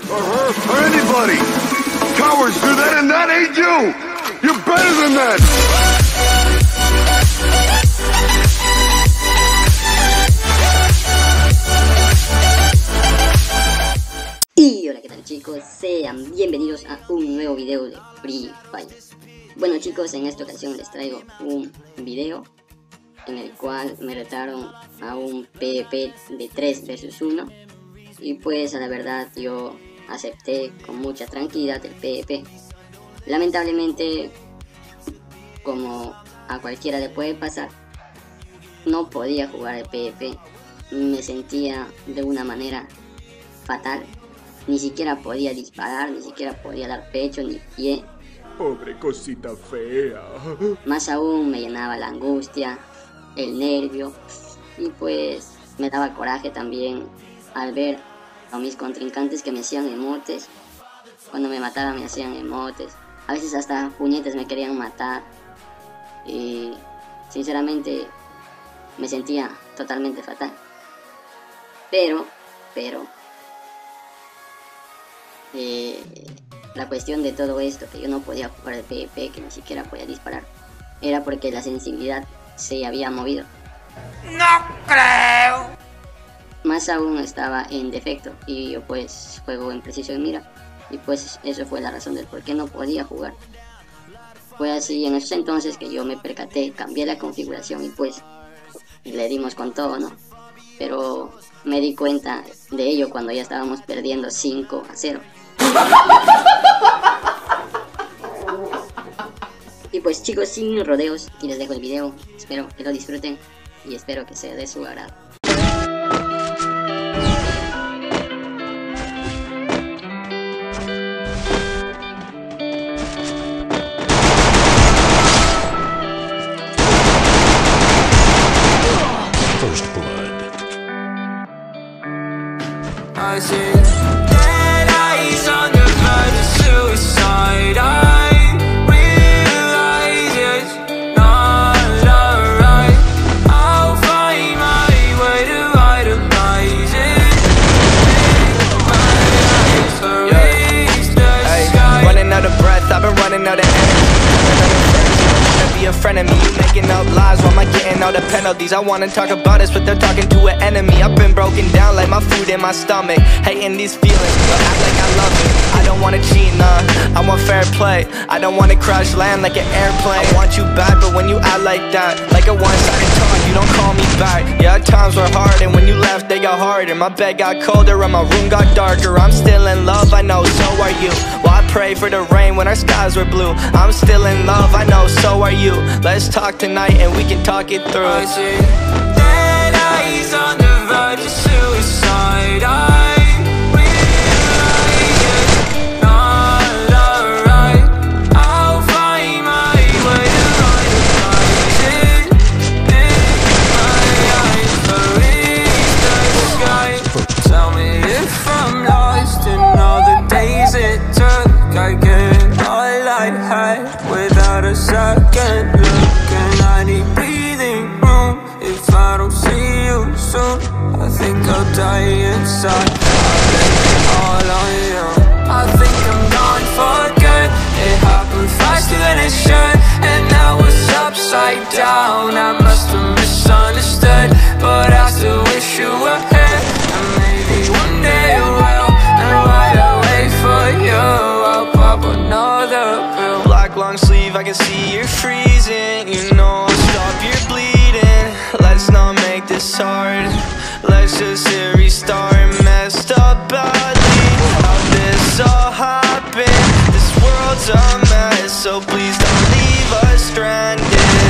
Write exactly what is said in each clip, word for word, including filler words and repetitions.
or her, or anybody. Cowards do that, and that ain't you. You're better than that. Y hola, ¿qué tal chicos? Sean bienvenidos a un nuevo video de Free Fire. Bueno chicos, en esta ocasión les traigo un video en el cual me retaron a un PvP de tres versus uno. Y pues a la verdad yo acepté con mucha tranquilidad el PvP. Lamentablemente, como a cualquiera le puede pasar, no podía jugar el PvP. Me sentía de una manera fatal. Ni siquiera podía disparar, ni siquiera podía dar pecho ni pie. Pobre cosita fea. Más aún me llenaba la angustia, el nervio, y pues me daba coraje también al ver a mis contrincantes que me hacían emotes. Cuando me mataban me hacían emotes. A veces hasta puñetes me querían matar. Y sinceramente me sentía totalmente fatal. Pero, pero... Eh, la cuestión de todo esto, que yo no podía jugar el PvP, que ni siquiera podía disparar, era porque la sensibilidad se había movido. ¡No creo! Más aún estaba en defecto y yo pues juego en precisión de mira, y pues eso fue la razón del por qué no podía jugar. Fue así en esos entonces que yo me percaté, cambié la configuración y pues le dimos con todo, ¿no? Pero me di cuenta de ello cuando ya estábamos perdiendo cinco a cero. Y pues chicos, sin rodeos, y les dejo el video. Espero que lo disfruten y espero que sea de su agrado. First blood. I see dead eyes on the verge of suicide. I realize it's not alright. I'll find my way to itemize it. My eyes reach the sky. Running out of breath, I've been running out of energy. Be a friend of me, you making up lies while am I getting all the penalties? I wanna talk about us, but they're talking to an enemy. I've been broken down like my food in my stomach, hating these feelings, but act like I love it. I don't wanna cheat, nah, I want fair play. I don't wanna crash land like an airplane. I want you bad, but when you act like that, like a one-sided talk, you don't call me back. Yeah, times were hard, and when you left, they got harder. My bed got colder, and my room got darker. I'm still in love, I know, so are you. Well, I pray for the rain when our skies were blue. I'm still in love, I know, so are you. Let's talk tonight and we can talk it through. I see dead eyes on the verge of suicide. I realize it's not alright. I'll find my way to itemize it. In my eyes, but reach the sky. Tell me if I'm lost in all the days it took. I get all I had without a second look. And I need breathing room if I don't see you soon. I think I'll die inside. I blame it all on you. I think I'm gone for good. It happened faster than it should, and now it's upside down. I must have misunderstood, but I still wish you were here. And maybe one day you will. And while I wait for you, I'll pop another pill. Black long sleeve, I can see you're freezing. You know I'll stop your bleeding. Let's not make this hard. Let's just hit restart. Messed up badly, how this all happened. This world's a mess, so please don't leave us stranded.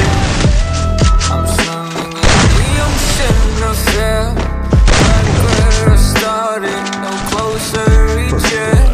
I'm swimming in the ocean of fear. Like where I started, no closer reaching.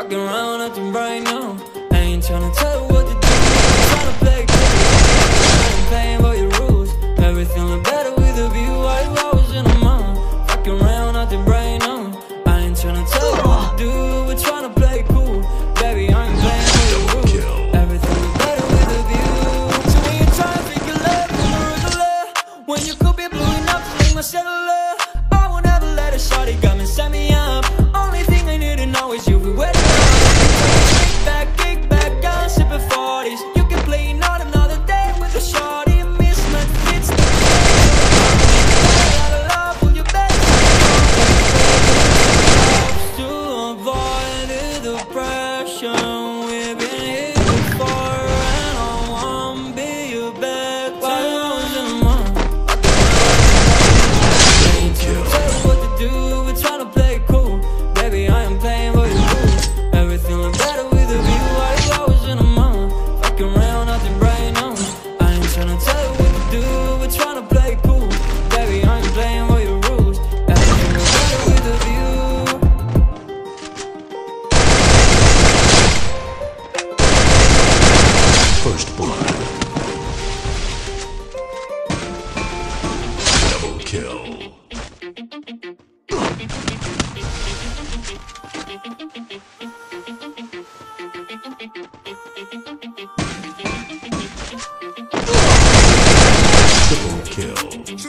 fucking around acting right now. I ain't tryna tell you what to do, I'm tryna play cool. I ain't playing by your rules. Everything look better with a view. Why you always in a mind? Fucking around acting right now. I ain't tryna tell you what to do, we're tryna play cool. Baby, I ain't playing by your rules. Everything look better with a view. So when you try to think you love from the regular, when you could be blowing up to make my cellular, I won't ever let a shawty come and set me up. Only thing I need to know is you be waiting up. Kick back, kick back, I'm sipping forties. You can play not another day with a shawty. Mismatch fits the out of love, will you bet? To avoid the depression we've been here before, and I won't be your bed. While I was in the mind, I ain't tryna tell you what to do, we're tryna play cool. Baby, I am playing by your rules. Everything look better with a view. Why you always in a mind? Fucking around, nothing right now. I ain't tryna tell you what to do, we're tryna play cool. Baby, I ain't playing by your rules. Everything look better with a view. First blood. Double kill. Triple kill.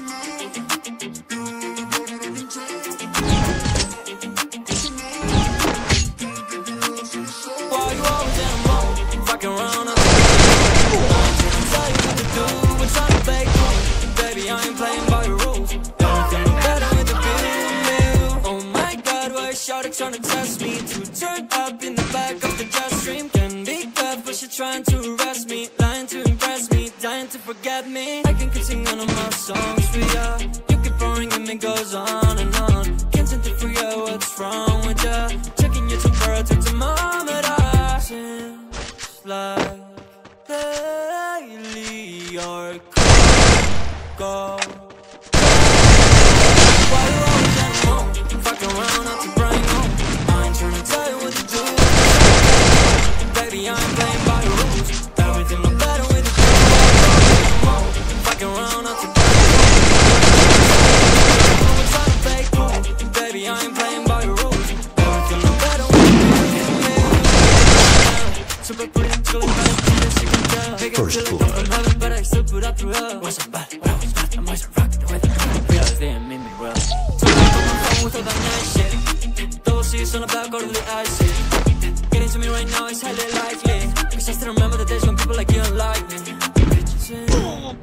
Why you always in a mode? Fucking around, I'm tell you what to do, we're tryna play cool. Baby, I ain't playing by your rules. Everything look better with the view. Oh my God, why is shawty tryna test me? To turn up in the back of the jet stream. Can be good, but she trying to arrest me. Lying to impress me, dying to forget me. I can keep singing all my songs for ya. You keep pouring and it goes on and on. Can't seem to figure out what's wrong with ya. Checking your temperature, thermometer. Seems like lately you're go. Why you always at home? Fucking around out the brain home. I ain't tryna tell you what to do. Baby, I ain't playing by your rules. Everything look better with the truth. Fucking around out the brain home. We're tryna play cool. Baby, I ain't playing by your rules. Everything look better with the truth. Super pretty, chillin' better. First blood. But I still put up through her. Wasn't bad, but I was bad. I'm always rocking the weather. Realize they ain't made me well. So I put my phone with all that nice shit. Double C's on the back, go to the ice. Getting to me right now is highly likely. Cause I still remember the days when people like you don't like me. Boom.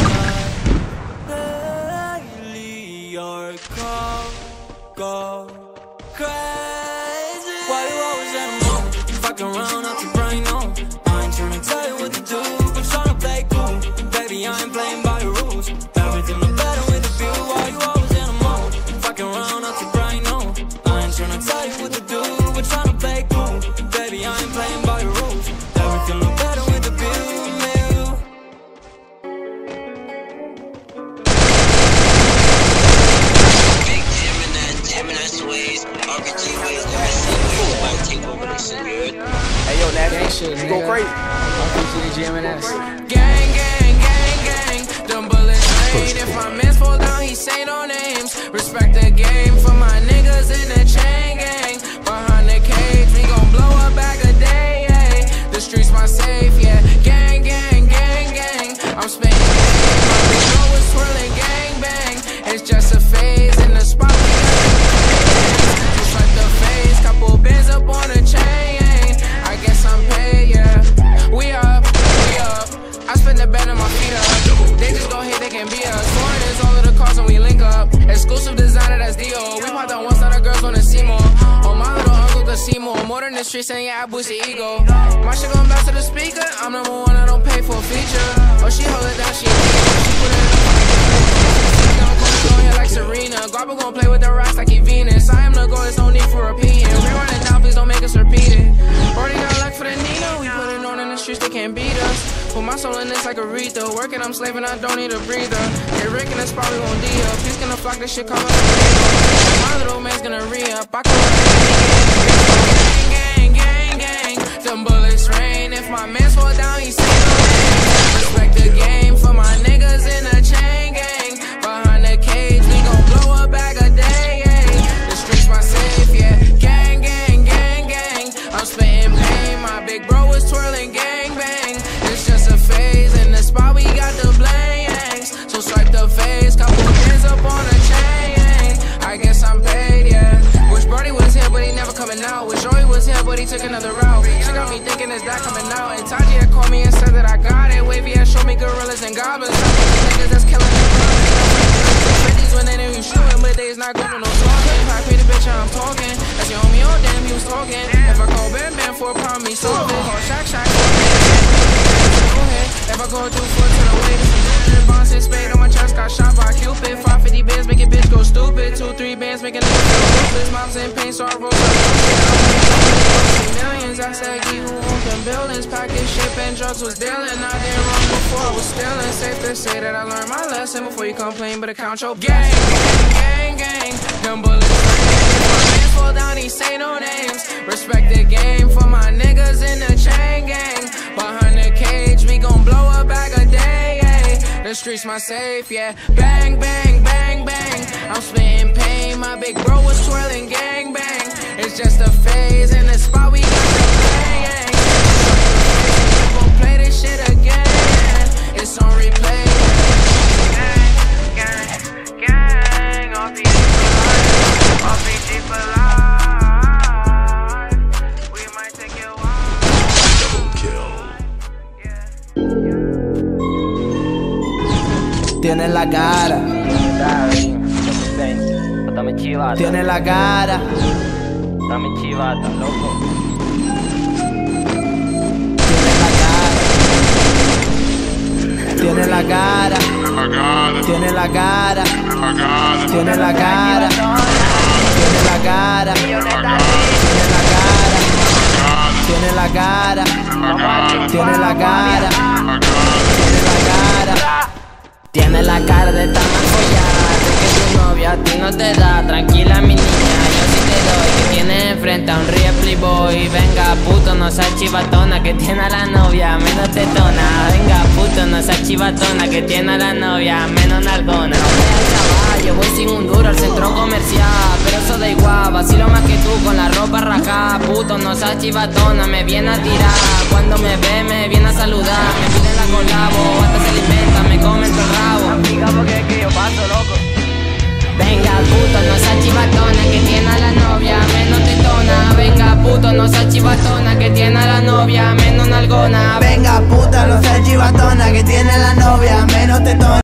Lately you're cold, go crazy. Why you always at a moment? Fucking around out your brain on. Tryna tell you what to do, I'm tryna play cool. Baby, I ain't playing by your rules. Everything look better with a view. Why you always in a mode? Fucking around out your brain on. I ain't tryna tell you what to do, we're tryna play cool. Baby, I ain't playing by your rules. Everything look better with a view. Big Gemini, Gemini sways, R P G ways, never seen ways, about to take over the shit, you heard? Hey yo, Natty, you go crazy. R P G, G M N S. Gang, gang, gang, gang. Them bullets rain. If my mans fall down, he say no names. Respect the game for my niggas in the chain gang. Behind the cage, we gon' blow a bag a day. Ay. The streets my safe, yeah. Gang, gang, gang, gang. I'm spinning. My big bro is swirling gang bang. It's just a phase in the spot. Just like the phase, couple bands up on the chain. I guess I'm paid, yeah. We up, we up. I spend the bed on my feet up. They just go hit, they can beat us. Foreigners, all of the cars when we link up. Exclusive designer, that's D O. We pop that one side of girls wanna see more. Oh, my little uncle could see more. More than the streets, and yeah, I boost the ego. My shit gon' bounce to the speaker. I'm number one, I don't pay for a feature. Oh, she hold it down, she she put it in here like Serena. Garber gon' play with the rocks like he Venus. I am the goal, there's no need for repeating. We running down, please don't make us repeat it. Already got luck for the Nina. We put it on in the streets, they can't beat us. Put my soul in this like Aretha. Working, I'm slaving, I don't need a breather. Get Rick in the spot, we gon' D up. He's gonna flock this shit, call it. My little man's gonna re-up. I can gang, gang, gang. my mans fall down, he say no names. Respect the game for my niggas in a chain gang. Behind the cage, we gon' blow a bag a day. Yeah. The streets my safe, yeah. Gang, gang, gang, gang. I'm spitting pain, my big bro is twirling gang bang. It's just a phase, in the spot we got the blangs. So swipe the face, couple hands up on the chain. I guess I'm paid, yeah. Wish Brody was here, but he never coming out. Wish Joey was here, but he took another route. She got me thinking, is that coming out? And Taji had called me and said that I got it. Wavy had showed me gorillas and goblins. Niggas that's killing them. When they know you shooting, but they's not going to no talking. If I pay the bitch, I'm talking. That's your homie, oh damn, he was talking. If I call Bam Bam for a problem, he solve it. Call Shaq Shaq. Go ahead. If I go through foot to the way, this is Bonds and spade on my chest, got shot by Cupid. five fifty bands, make a bitch go stupid. Two, three bands, making a bitch go mom's in pain, so I roll up. Millions, I said, he who owned them buildings. Package ship and drugs was dealing. I did wrong before I was stealing. Safe to say that I learned my lesson before you complain, but account your gang, gang, gang, gang. Them bullets, my hands fall down, he say no names. Respect the game for my niggas in the chain gang. Behind the cage, we gon' blow a bag a day, yeah. The streets my safe, yeah. Bang, bang, bang, bang. I'm spitting pain, my big bro was twirling gang bang. It's just a phase, in the spot we got the bang. We'll play this shit again, it's on replay. Gang, gang, gang. R P G for life, R P G for life. We might take it wild. Double kill. Tiene la cara, tiene la cara, dame chivata, loco. Tiene la cara, tiene la cara, tiene la cara, tiene la cara, tiene la cara, tiene la cara, tiene la cara, tiene la cara. Tiene la cara de tan mal follada, que tu novia a ti no te da. Tranquila mi niña, yo sí te doy. Que tienes enfrente a un real playboy. Venga puto, no seas chivatona, que tiene a la novia menos tetona. Venga puto, no seas chivatona, que tiene a la novia menos nalgona. No veas chaval, yo voy sin un duro al centro comercial, pero eso da igual, vacilo más que tú con la ropa rajada. Puto, no seas chivatona, me viene a tirar. Cuando me ve, me viene a saludar. Me pide la colabo, hasta se alimenta, me come el rabo. Amiga, porque es que yo paso, loco. Venga puto, no seas chivatona, que tiene a la novia menos tetona. Venga puto, no seas chivatona, que tiene a la novia menos nalgona. Venga puta, no seas chivatona, que tiene la novia menos tetona.